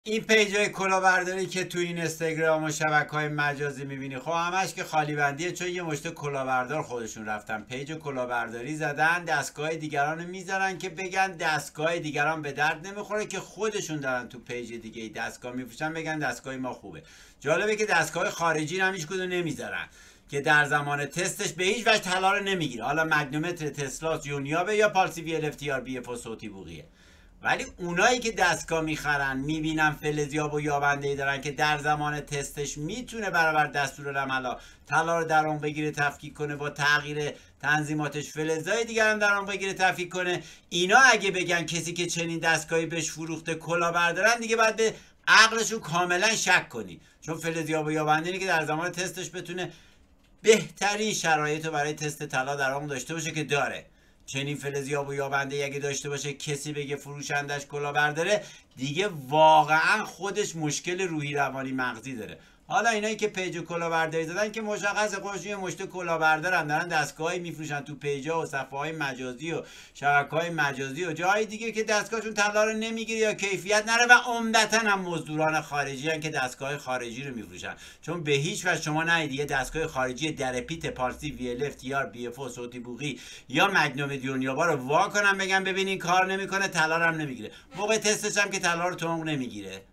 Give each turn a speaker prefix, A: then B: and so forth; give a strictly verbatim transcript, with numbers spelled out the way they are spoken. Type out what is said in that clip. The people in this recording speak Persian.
A: این پیج های کلاهبرداری که تو این اینستاگرام و شبکه‌های مجازی میبینی خب همش که خالی بندیه، چون یه مشت کلاهبردار خودشون رفتن پیج کلاهبرداری زدن، دستگاه دیگران میذارن که بگن دستگاه دیگران به درد نمیخوره، که خودشون دارن تو پیج دیگه دستگاه میفروشن بگن دستگاه ما خوبه. جالبه که دستگاه خارجی هم هیچ کدوم نمیذارن، که در زمان تستش به هیچ وجه طلا رو نمیگیره، حالا مگنومتر، تسلا، یونیابه یا پالسی وی ال اف تی آر بی اف صوتی بوقیه. ولی اونایی که دستگاه میخرن میبینن فلزیاب و یابنده‌ای دارن که در زمان تستش میتونه برابر دستورالعملا طلا رو در اون بگیره تفکیک کنه، با تغییر تنظیماتش فلزای دیگر هم در اون بگیره تفکیک کنه. اینا اگه بگن کسی که چنین دستگاهی بهش فروخته کلاهبردارن، دیگه باید به عقلشون کاملا شک کنی، چون فلزیاب و یابنده‌ای که در زمان تستش بتونه بهترین شرایط رو برای تست طلا در اون داشته باشه که داره. چنین فلزیاب و یابنده اگه داشته باشه کسی بگه فروشندش کلاهبرداره، دیگه واقعا خودش مشکل روحی روانی مغزی داره. حالا اینایی که پیج کلاهبرداری زدن که مشخصه خودشون مشت کلاهبردارن، دارن دستگاهی میفروشن تو پیجا و صفحه‌های مجازی و شبکه‌های مجازی و جای دیگه که دستگاهشون طلا رو نمیگیره یا کیفیت نره، و عمدتاً هم مزدوران خارجی هن که دستگاه خارجی رو میفروشن. چون به هیچ وجه شما نید یه دستگاه خارجی درپیت پالسی وی ال اف تی آر بی اف او صوتی بوقی یا مگنوم یونیابا رو وا کنن بگن ببینین کار نمیکنه، طلا رو هم نمیگیره، موقع تستش هم که طلا رو تو نمیگیره.